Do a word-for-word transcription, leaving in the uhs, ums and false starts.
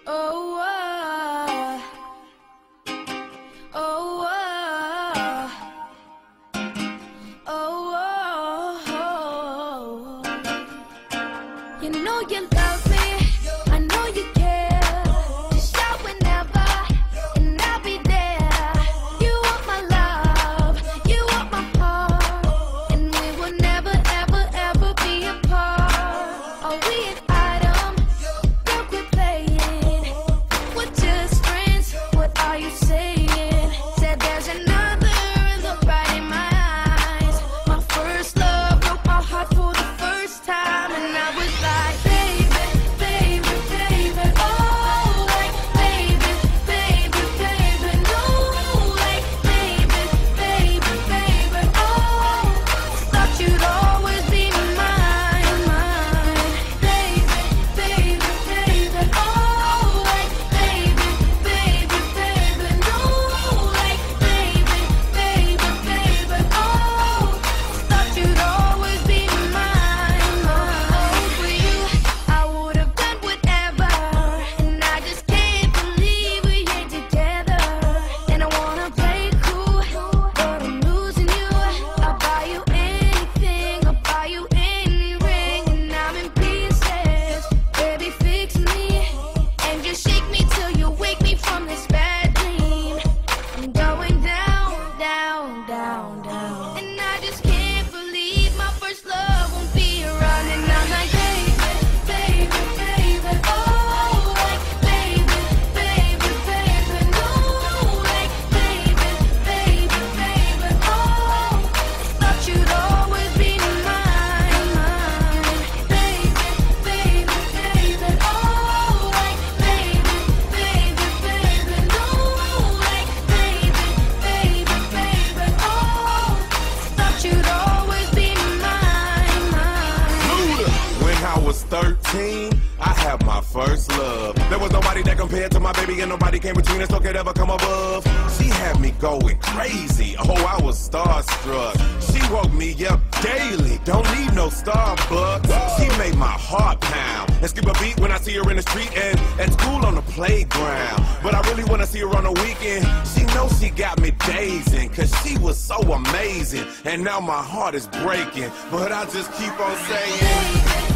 Oh, oh, oh, oh, oh, oh. You know you love me, I know you care. Just shout whenever, and I'll be there. You want my love, you want my heart, and we will never, ever, ever be apart. Are we an item? Don't quit playing. We're just friends. What are you saying? Said there's another look right in my eyes. My first love broke my heart for the first time, and I was like, baby, baby, baby, oh, like, baby, baby, baby, no, like, baby, baby, baby, oh, thought you'd always be mine, mine, baby, baby, baby, oh, like, baby, baby, baby, no, like, baby, baby, baby, oh, thought you'd always be mine, mine. For you, I would have done whatever, and I just can't believe we ain't together. And I wanna play cool, but I'm losing you. I'll buy you anything, I'll buy you any ring, and I'm in pieces. Baby, fix me, and just shake me till you wake me from this bad dream. I'm going down, down, down, down, and I just can't believe my first love won't be around. And I'm like, baby, baby, baby, oh, like, baby, baby, baby, no, like, baby, baby, baby, oh, thought you'd always be mine, mine, baby, baby, baby, oh, like, baby, baby, baby, no, like, baby, baby, baby, oh, thought you'd always be mine, mine. When I was thirteen, I had my first love. There was nobody that compared to my baby, and nobody came between us or could ever come above. She had me going crazy. Oh, I was starstruck. She woke me up daily. Don't need no Starbucks. She made my heart pound and skip a beat when I see her in the street and at school on the playground. But I really wanna see her on the weekend. She knows she got me dazing, cause she was so amazing. And now my heart is breaking, but I just keep on saying,